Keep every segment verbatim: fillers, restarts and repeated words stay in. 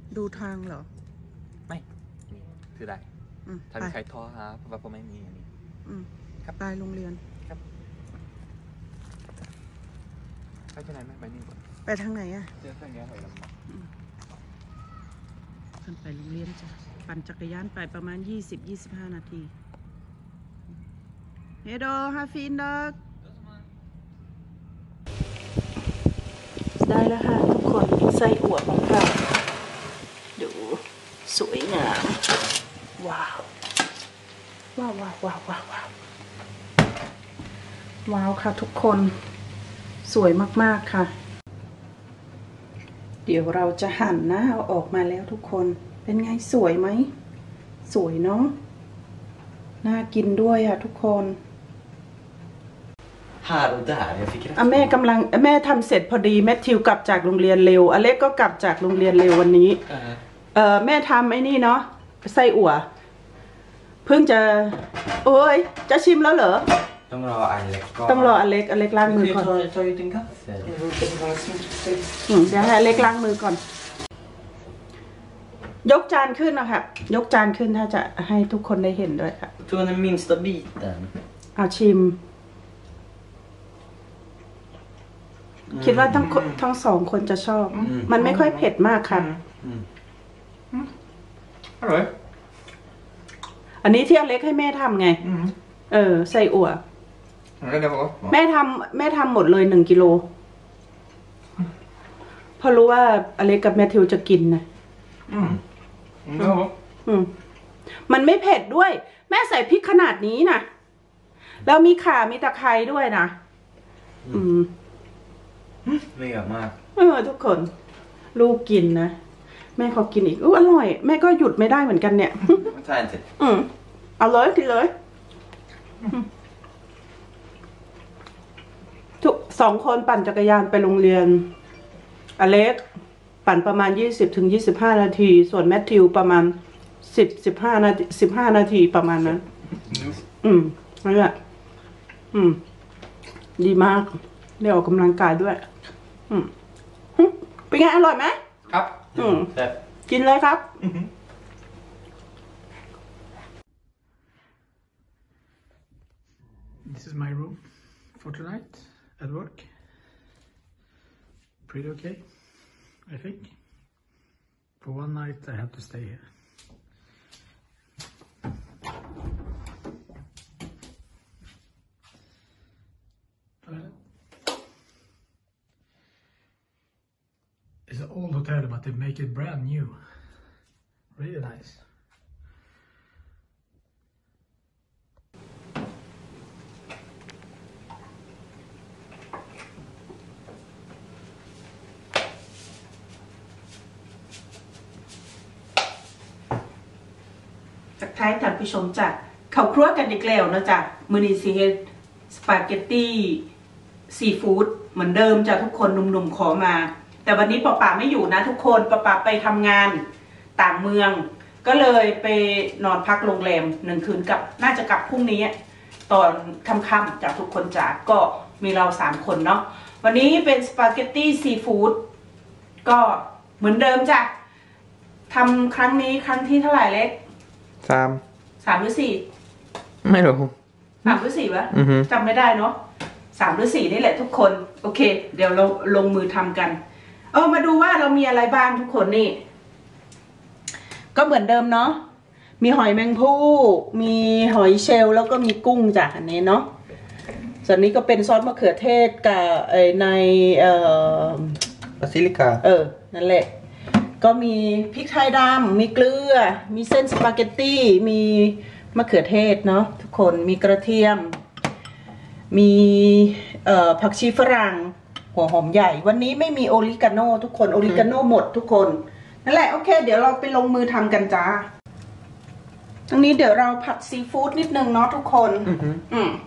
ดูทางเหรอไม่นี่ถือได้ถ้ามีใครท้อครับเพราะว่าผมไม่มีอันนี้ครับไปโรงเรียนครับไปที่ไหนไหมไปนี่ก่อนไปทางไหนอ่ะเจอเพื่อนแกถอยหลังขึ้นไปโรงเรียนจ้ะปั่นจักรยานไปประมาณ ยี่สิบถึงยี่สิบห้า นาทีเฮโดฮาฟินดักได้แล้วค่ะทุกคนไส้อั่วของเราดูสวยงามว้าวว้าวว้าวว้าวว้าวว้าวค่ะทุกคนสวยมากๆค่ะเดี๋ยวเราจะหั่นนะเอาออกมาแล้วทุกคนเป็นไงสวยไหมสวยเนาะน่ากินด้วยอ่ะทุกคนอ่ะแม่กำลังแม่ทำเสร็จพอดีแมทธิวกลับจากโรงเรียนเร็วอเล็กก็กลับจากโรงเรียนเร็ววันนี้เออแม่ทำไอ้นี่เนาะไส้อั่วเพิ่งจะโอ้ยจะชิมแล้วเหรอต้องรออเล็กก็ต้องรออเล็กอเล็กล้างมือก่อนอืมเดี๋ยวให้อเล็กล้างมือก่อนยกจานขึ้นนะคะยกจานขึ้นถ้าจะให้ทุกคนได้เห็นด้วยค่ะตัวนั้น minsta biten เอาชิมคิดว่าทั้งทั้งสองคนจะชอบมันไม่ค่อยเผ็ดมากค่ะอร่อยอันนี้ที่อเล็กให้แม่ทำไงเออใส่อั่วแม่ทำแม่ทำหมดเลยหนึ่งกิโลพอรู้ว่าอเล็กกับแมทธิวจะกินนะอืมอืมมันไม่เผ็ดด้วยแม่ใส่พริกขนาดนี้นะแล้วมีข่ามีตะไคร้ด้วยนะอืมไม่เยอะมากเออทุกคนลูกกินนะแม่ขอกินอีกอู้อร่อยแม่ก็หยุดไม่ได้เหมือนกันเนี่ยใช่สิอืมเอาเลยกินเลยทุกสองคนปั่นจักรยานไปโรงเรียนอเล็กปั่นประมาณยี่สิบถึงยี่สิบห้านาทีส่วนแมทธิวประมาณสิบสิบห้านาทีสิบห้านาทีประมาณนั้นอืมนั่นแหละอืมดีมากได้ออกกำลังกายด้วยอืมเป็นไงอร่อยไหมครับอืมกินเลยครับ This is my room for tonight at work. Pretty okay, I think. For one night I have to stay here. It's an old hotel, but they make it brand new. Really nice. จากท้ายท่านผู้ชมจ้ะเข้าครัวกันอีกแล้วนะจ๊ะมื้อนี้สิเฮ็ดสปาเกตตี้ซีฟู้ดเหมือนเดิมจ้ะทุกคนหนุ่มๆขอมาแต่วันนี้ป้าป๋าไม่อยู่นะทุกคนป้าป๋าไปทำงานต่างเมืองก็เลยไปนอนพักโรงแรมหนึ่งคืนกับน่าจะกลับพรุ่งนี้ตอนค่ำๆจากทุกคนจ้ะก็มีเราสามคนเนาะวันนี้เป็นสปาเกตตี้ซีฟู้ดก็เหมือนเดิมจ้ะทำครั้งนี้ครั้งที่เท่าไหร่เล็กสามสามหรือสี่ไม่รู้สามหรือสี่วะจำไม่ได้เนาะสามหรือสี่นี่แหละทุกคนโอเคเดี๋ยวเราลงมือทำกันเออมาดูว่าเรามีอะไรบ้างทุกคนนี่ก็เหมือนเดิมเนาะมีหอยแมงภู่มีหอยเชลล์แล้วก็มีกุ้งจ้ะอันนี้เนาะส่วนนี้ก็เป็นซอสมะเขือเทศกับไอในเอ่อบาซิลิกาเออนั่นแหละก็มีพริกไทยดำมีเกลือมีเส้นสปาเกตตี้มีมะเขือเทศเนาะทุกคนมีกระเทียมมีเอ่อผักชีฝรั่งหัวหอมใหญ่วันนี้ไม่มีโอริกาโน่ทุกคนโอริกาโน่หมดทุกคนนั่นแหละโอเคเดี๋ยวเราไปลงมือทำกันจ้าตรงนี้เดี๋ยวเราผัดซีฟู้ดนิดนึงเนาะทุกคนอืม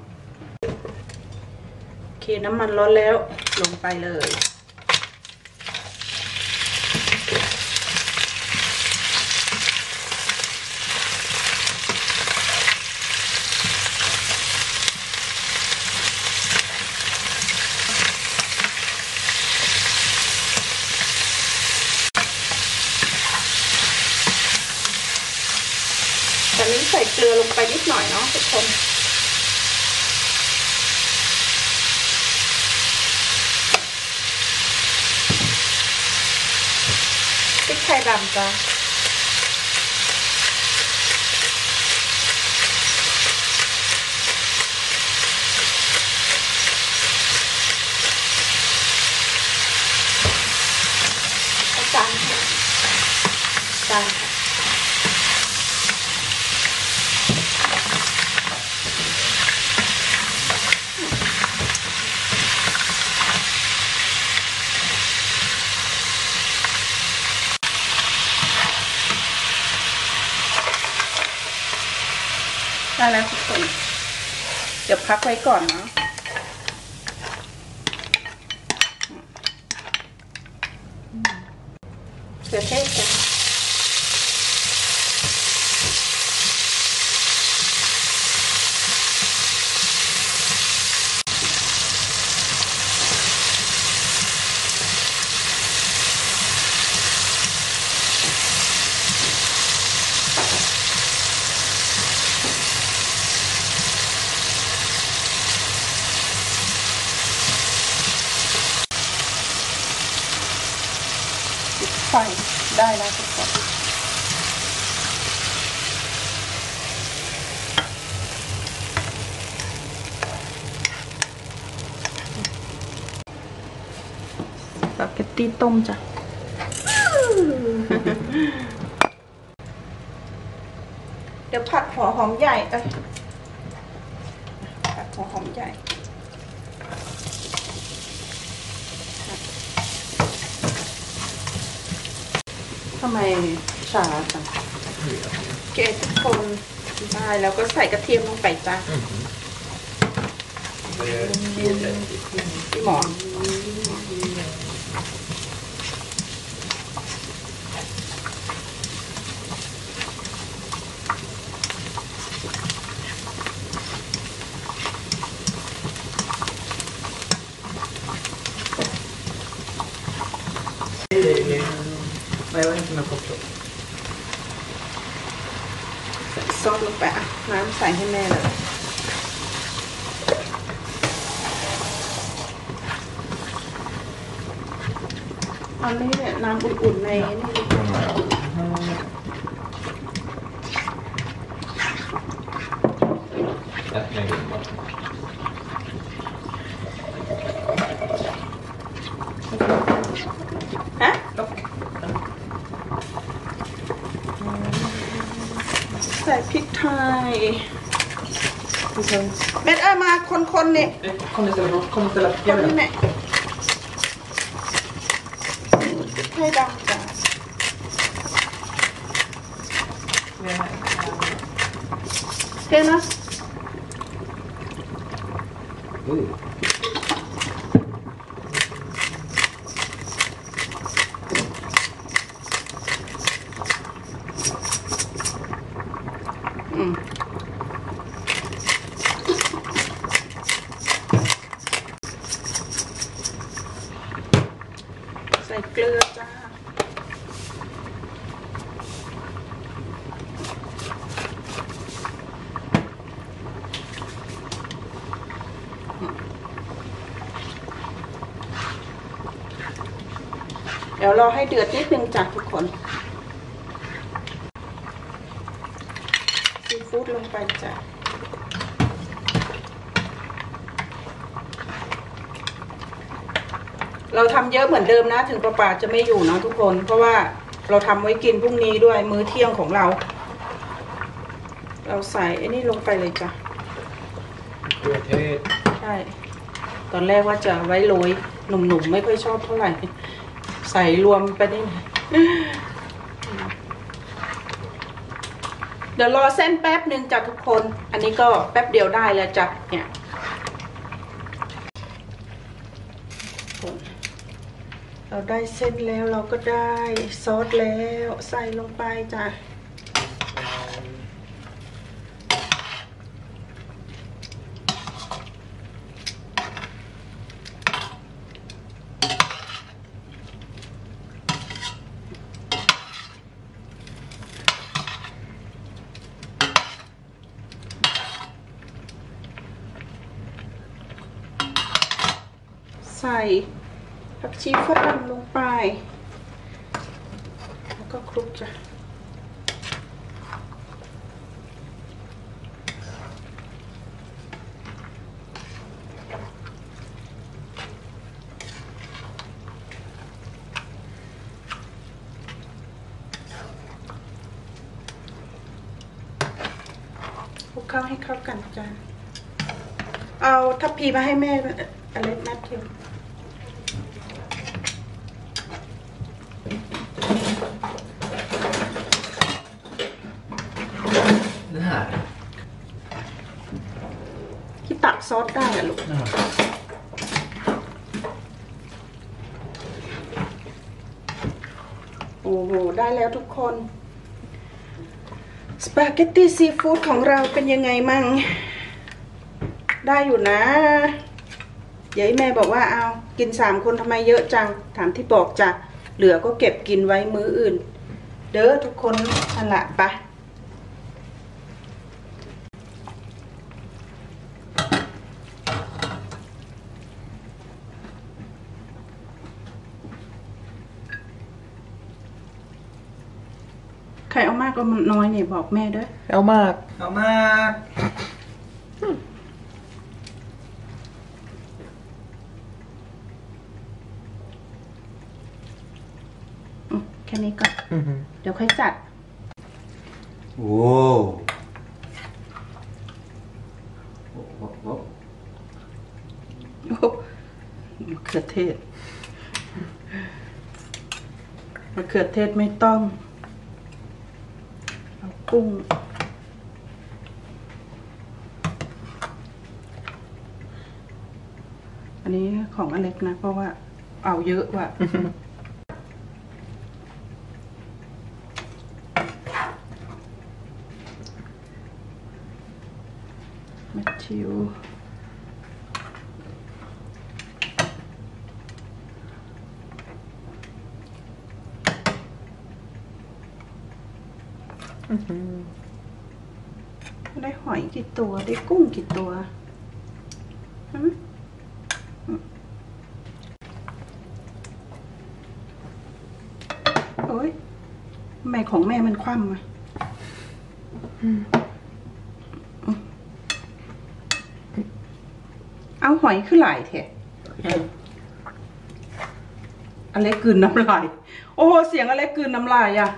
โอเคน้ำมันร้อนแล้วลงไปเลยใส่เกลือลงไปนิดหน่อยเนาะทุกคนพริกไทยดำจ้ะจานจานค่ะได้แล้วทุกคนเดี๋ยวพักไว้ก่อนเนาะเกลือเทศจ้ะไฟได้แล้วทุกคนสปาเกตตี้ต้มจ้ะเดี๋ยวผัดหัวหอมใหญ่เอ้ยผัดหัวหอมใหญ่ทำไมช้าจังเกลือทุกคนได้แล้วก็ใส่กระเทียมลงไปจ้ะพี่หมอน Nej, jag vet inte om jag kopplar. ใส่ซอสลงไปอ่ะน้ำใส่ให้แม่เลยเอานี่เนี่ยน้ำอุ่นๆในนี่ฮะใส่พริกไทยเบ็ดเอามาคนๆเนี่ย Kom istället, kom istället. คนนี่เนี่ยพริกไทยดำจ้ะเท่นะอืมใส่เกลือจ้าเดี๋ยวรอให้เดือดนิดนึงจ้ะทุกคนซีฟู้ดลงไปจ้ะเราทำเยอะเหมือนเดิมนะถึงป้าจะไม่อยู่นะทุกคนเพราะว่าเราทำไว้กินพรุ่งนี้ด้วยมื้อเที่ยงของเรา เราใส่ไอ้นี่ลงไปเลยจ้ะเกลือเทศใช่ตอนแรกว่าจะไว้โรยหนุ่มๆไม่ค่อยชอบเท่าไหร่ใส่รวมไปได้เดี๋ยวรอเส้นแป๊บหนึ่งจ้ะทุกคนอันนี้ก็แป๊บเดียวได้แล้วจ้ะเนี่ยเราได้เส้นแล้วเราก็ได้ซอสแล้วใส่ลงไปจ้ะใส่ผักชีฝรั่งลงไปแล้วก็คลุกจ้ะคลุกเข้าให้เข้ากันจ้ะเอาทัพพีมาให้แม่อเล็กแมทธิวที่ตักซอสได้อะลูกโอ้โหได้แล้วทุกคนสปาเกตตี้ซีฟู้ดของเราเป็นยังไงมั่งได้อยู่นะยายแม่บอกว่าเอากินสามคนทำไมเยอะจังถามที่บอกจ้ะเหลือก็เก็บกินไว้มื้ออื่นเด้อทุกคนนั่นแหละไปใครเอามากก็น้อยเนี่ยบอกแม่เด้อเอามากเอามากแค่นี้ก่อนเดี๋ยวค่อยจัดโอ้โหโอ้มะเขือเทศมะเขือเทศไม่ต้องเอากุ้งอันนี้ของอเล็กนะเพราะว่าเอาเยอะว่ะแมทธิวได้หอยกี่ตัวได้กุ้งกี่ตัวโอ้ยทำไมของแม่มันคว่ำอ่ะเอาหอยขึ้นหลายเถอะอะไรกลืนน้ำลายโอ้เสียงอะไรกลืนน้ำลายอ่ะ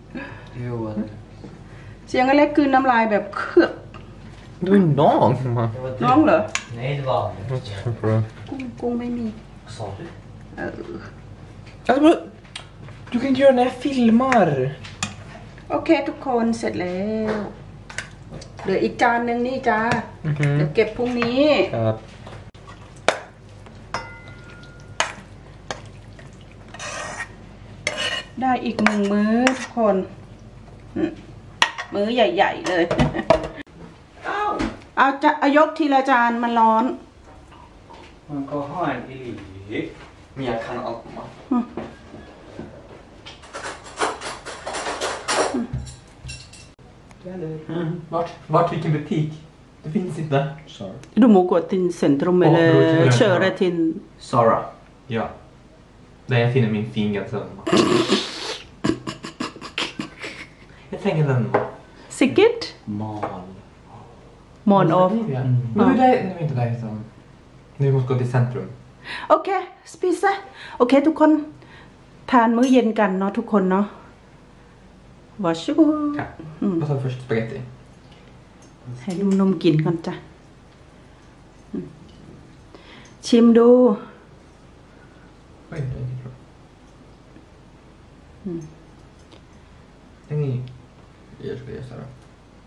เสียงอะไรกลืนน้ำลายแบบเครือก Du är någon man. น้องเหรอ Nej, det var... กุ้งกุ้งไม่มี Vad sa du? เออ Alltså, du kan inte göra när jag filmar. โอเคทุกคนเสร็จแล้วเหลืออีกจานหนึ่งนี่จ้าเดี๋ยวเก็บพรุ่งนี้ครับได้อีกหนึ่งมื้อทุกคนมื้อใหญ่ๆเลยเอาจะเอายกทีละจานมันร้อน Man kan ha en i liv. Men jag kan allt man. Mm. Vart? Vart? Vilken butik? Det finns inte. Sorry. Du må gå till centrum Ja, eller bror, köra till Zara. Ja. Där jag finner min finga sömn. Jag tänker den. Säkert? Mal. Morgon av. Men det är nu inte där utan. Nu måste gå till centrum. โอเคสปิซ่าโอเคทุกคนทานมื้อเย็นกันเนาะทุกคนเนาะวาชู Ja. Och så först spaghetti. ให้นุ่มๆกินก่อนจ้ะชิมดู Oj, det är inte bra. Tänk i. Jag ska göra så här.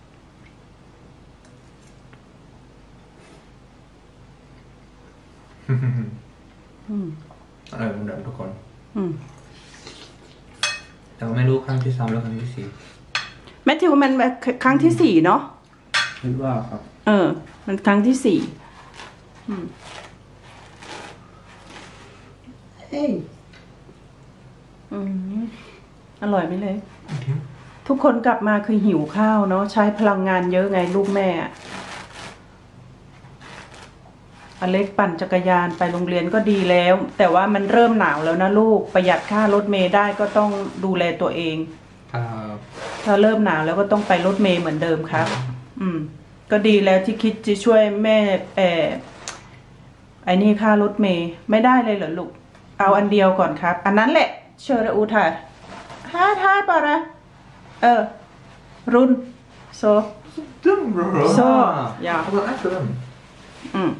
Mm. Ja, det är denทุกคนอืมแต่ว่าไม่รู้ครั้งที่สามแล้วครั้งที่สี่แมทธิวมันครั้งที่สี่เนาะคิดว่าครับเออ มันครั้งที่สี่อืมเฮ้ยอืมอร่อยไหมเลย ทุกคนกลับมาคือหิวข้าวเนาะใช้พลังงานเยอะไงลูกแม่อเล็กปั่นจักรยานไปโรงเรียนก็ดีแล้ว แต่ว่ามันเริ่มหนาวแล้วนะลูกประหยัดค่ารถเมล์ได้ก็ต้องดูแลตัวเองอ่าถ้าเริ่มหนาวแล้วก็ต้องไปรถเมล์เหมือนเดิมครับ อืม ก็ดีแล้วที่คิดจะช่วยแม่เออไอ้นี่ค่ารถเมล์ไม่ได้เลยเหรอลูกเอาอันเดียวก่อนครับ อันนั้นแหละเชอร์อูทาฮ่าท่าปะระเออรุ่นโซ dum bro โซอย่า Vad är det? อืม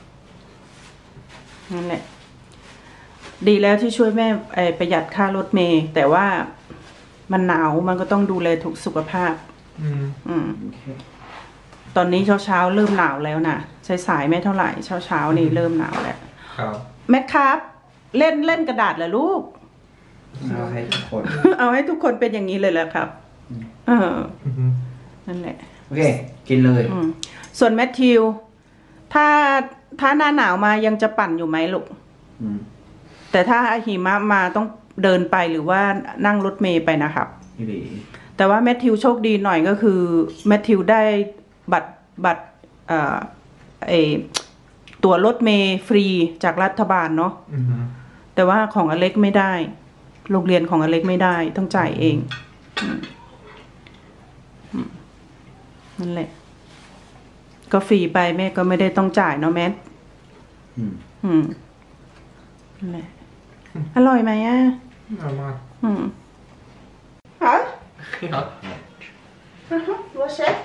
นั่นแหละ ดีแล้วที่ช่วยแม่ไอประหยัดค่ารถเมล์แต่ว่ามันหนาวมันก็ต้องดูแลถูกสุขภาพ Mm. อืม ตอนนี้เช้าเช้าๆเริ่มหนาวแล้วนะสายสายๆไม่เท่าไหร่เช้าเช้าๆนี่เริ่มหนาวแล้ว Ja. แม่ครับเล่นเล่นกระดาษเหรอลูกเอาให้ทุกคนเอาให้ทุกคนเป็นอย่างนี้เลยแหละครับเออ Mhm. นั่นแหละโอเค กินเลยอืมส่วนแมทธิว ถ้าถ้าหน้าหนาวมายังจะปั่นอยู่ไหมลูกอืมแต่ถ้าหิมะมาต้องเดินไปหรือว่านั่งรถเมล์ไปนะครับอีหลีแต่ว่าแมทธิวโชคดีหน่อยก็คือแมทธิวได้บัตรบัตรเอ่อไอตั๋วรถเมล์ฟรีจากรัฐบาลเนาะ Mhm. แต่ว่าของอเล็กไม่ได้ โรงเรียนของอเล็กไม่ได้ต้องจ่ายเองอืมอืมนั่นแหละ ก็ฟรีไปแม่ก็ไม่ได้ต้องจ่ายเนาะแมทอืมอืมนั่นแหละ อร่อยไหมอ่ะ Ja, man. อืมฮะ Ja. วอเชฟ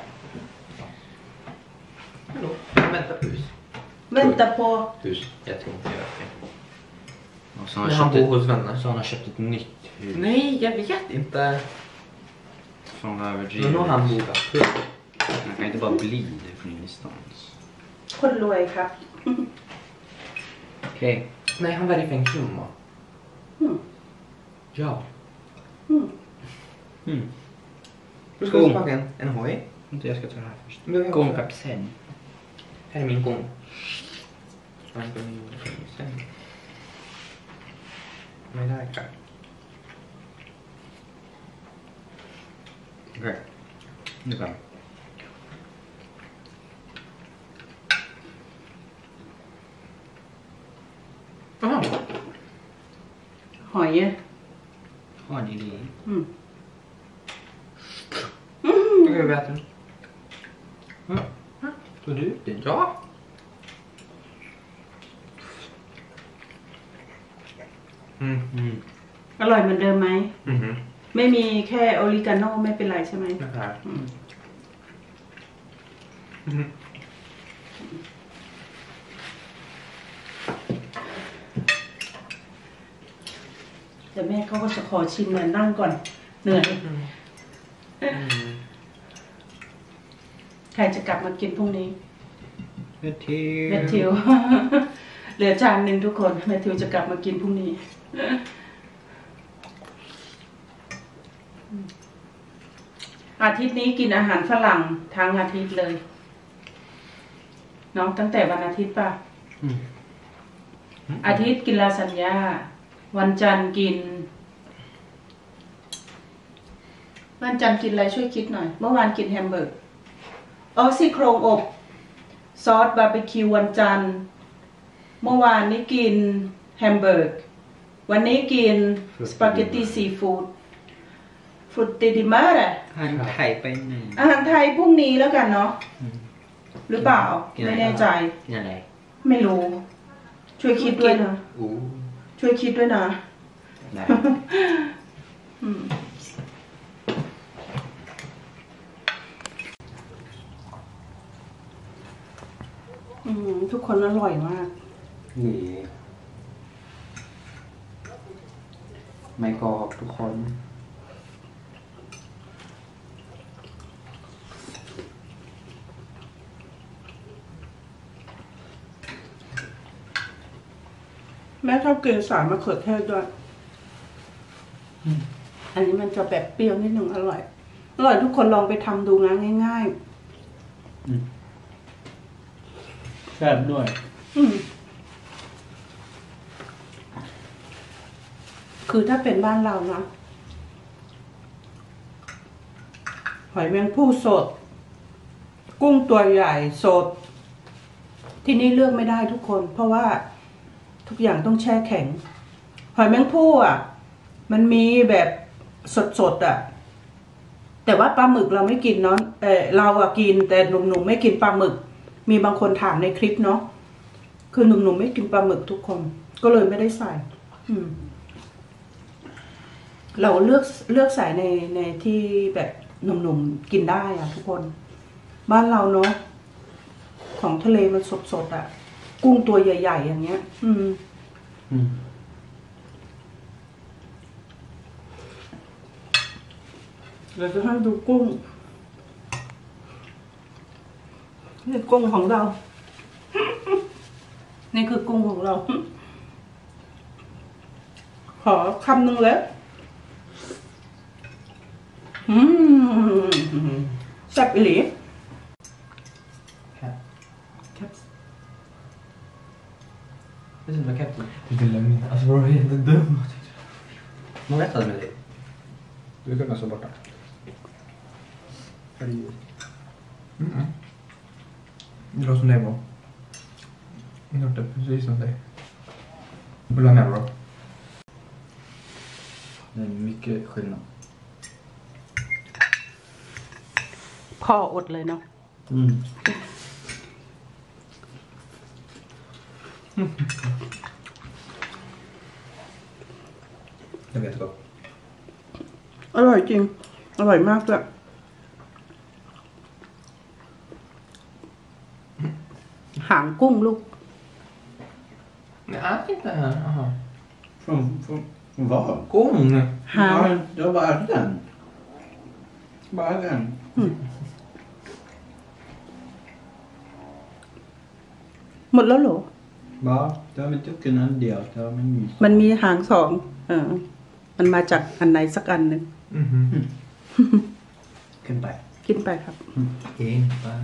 Hallå. Vänta, pus. เวนตาโป Hus. Jag tror inte jag det. Och så har Men han han köpt bor hos ett, vänner. så har han köpt ett nytt hus. Nej, jag vet inte. Från över Men då har han bokat. Man kan inte bara bli det från ingenstans. คนรวยครับ Okej. Nej, han var i Fengklumma. Mm. Ja. Mm. Mm. Du ska Skål. smaka en, en hoj. Inte jag ska ta det här först. Men jag Gång också. pepsen. Här är min gång. Han går in sen. Men det här är klart. Okej. Nu kan. Jaha. หอยอ่ะ Har ni det? อืม Ska vi äta den? Ja. Tog du ut den? Ja. Mm. Mm. อร่อยเหมือนเดิมไหม Mhm. ไม่มีแค่ออริกาโนไม่เป็นไรใช่ไหม Den här. Mm. Mhm. แต่แม่เขาก็จะขอชิมเหมือนนั่งก่อน เหนื่อย Mm. ใครจะกลับมากินพรุ่งนี้ Ett till. แมทธิว เหลือจานหนึ่งทุกคนแมทธิวจะกลับมากินพรุ่งนี้ อาทิตย์นี้กินอาหารฝรั่งทั้งอาทิตย์เลยเนาะตั้งแต่วันอาทิตย์ป่ะ Mm. อาทิตย์กินลาซานญ่าวันจันทร์กิน วันจันทร์กินอะไรช่วยคิดหน่อย เมื่อวานกินแฮมเบอร์กอ๋อซี่โครงอบ ซอสบาร์บีคิววันจันทร์เมื่อวานนี้กินแฮมเบอร์กวันนี้กินสปาเกตตีซีฟู้ดฟรุตติดิมาร์ Han tajpar in i. อาหารไทยพรุ่งนี้แล้วกันเนาะหรือเปล่า ไม่แน่ใจ Dina lägg. ไม่รู้ ช่วยคิดด้วยนะ Oh. ช่วยคิดด้วยนะ Nej. อืมอืมทุกคนอร่อยมากนี่ไม่กรอบทุกคนแม่ชอบกินสารมะเขือเทศด้วย อันนี้มันจะแบบเปรี้ยวนิดหนึ่งอร่อย อร่อยทุกคนลองไปทำดูนะง่ายแซ่บด้วยๆ อืมคือถ้าเป็นบ้านเรานะ หอยแมงภู่สด กุ้งตัวใหญ่สดที่นี่เลือกไม่ได้ทุกคน เพราะว่าทุกอย่างต้องแช่แข็งหอยแมงภู่อ่ะมันมีแบบสดๆอ่ะแต่ว่าปลาหมึกเราไม่กินเนาะเออเราอะกินแต่หนุ่มๆไม่กินปลาหมึกมีบางคนถามในคลิปเนาะคือหนุ่มๆไม่กินปลาหมึกทุกคนก็เลยไม่ได้ใส่ อืม เราเลือกเลือกใส่ในในที่แบบหนุ่มๆกินได้อะทุกคน บ้านเราเนาะของทะเลมันสดๆอะกุ้งตัวใหญ่ๆอย่างเงี้ย อืมอืมเราจะให้ดูกุ้งนี่กุ้งของเรา นี่คือกุ้งของเรา ขอคำหนึ่งแล้วอืมแซ่บอีหลี Cat. แคป Det är inte cat. Det är lögn. Alltså bro, jag är helt dum. Man rättade med det. Du kan slå borta. Mm. Det låter som dig bro. Det låter precis som dig. Vill du ha med bro? Det är mycket skillnad. พ่ออดเลยเนาะ Mm. Det vet jag. อร่อยจริง อร่อยมากเลยหางกุ้งลูก Nej, inte. Aha. Från, från vad? Gång. Här. Ja, det var bara den. Bara den. หมดแล้วเหรอ Ja, det har vi druckit en del. Det har vi mys. มันมีหางสองเออ มันมาจากอันไหนสักอันหนึ่ง Mhm. Kan bär. กินไปครับ En bang.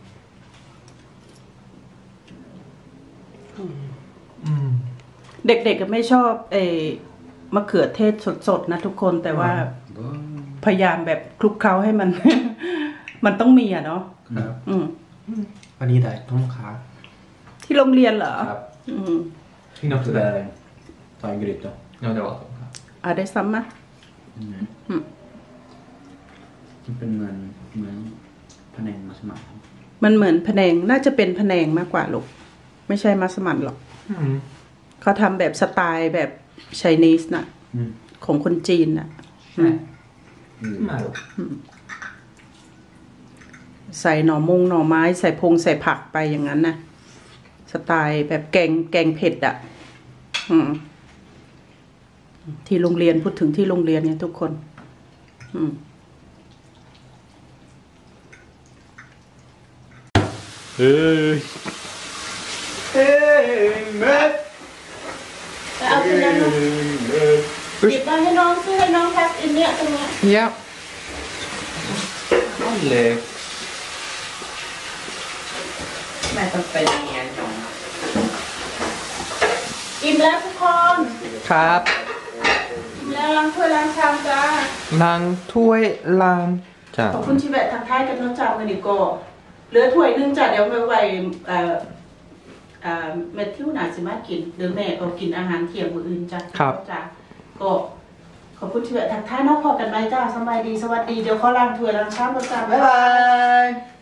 Mm. เด็กๆก็ไม่ชอบเออมะเขือเทศสดๆนะทุกคนแต่ว่า พยายามแบบคลุกเคล้าให้มัน มันต้องมีอ่ะเนาะครับอืมวันนี้ได้ต้มขาที่โรงเรียนเหรอครับอืมที่นอกจาก Sådär. Ta en gryta. Ja, det varต้มขาอ่าได้ซ้ำมะ Mm. Mm. Detเป็นเหมือนเหมือนพะแนงมัสมั่นมันเหมือนพะแนงน่าจะเป็นพะแนงมากกว่าลูกไม่ใช่มัสมั่นหรอกอืมเขาทำแบบสไตล์แบบไชนีสน่ะอืมของคนจีนน่ะอืมมาลูกใส่หน่อมงหน่อไม้ใส่พงใส่ผักไปอย่างนั้นนะสไตล์แบบแกงแกงเผ็ดอ่ะ อืม ที่โรงเรียนพูดถึงที่โรงเรียนเนี่ยทุกคน อืมเฮ้ยเฮ้ยแม่เอาไปแล้วนะหยิบมาให้น้องซื้อให้น้องแพ็คอินเนี่ยตรงเนี้ย Ja. Alex. แม่ต้องเป็นยังไงจงอิ่มแล้วทุกคนครับอิ่มแล้วล้างถ้วยล้างชามจ้าล้างถ้วยล้างจานขอบคุณชีวิตทางท้ายกันน้องจ้ามันอีกก็เหลือถ้วยนึงจ้ะเดี๋ยวไม่ไหวเอ่อเอ่อแม่ทิวหนาสิมากินหรือแม่ก็กินอาหารเที่ยงมื้ออื่นจ้ะจ้ะก็ขอบคุณชีวิตทางท้ายน้องพอกันไหมจ้าสบายดีสวัสดีเดี๋ยวขอล้างถ้วยล้างชามก่อนจ้าบ๊ายบาย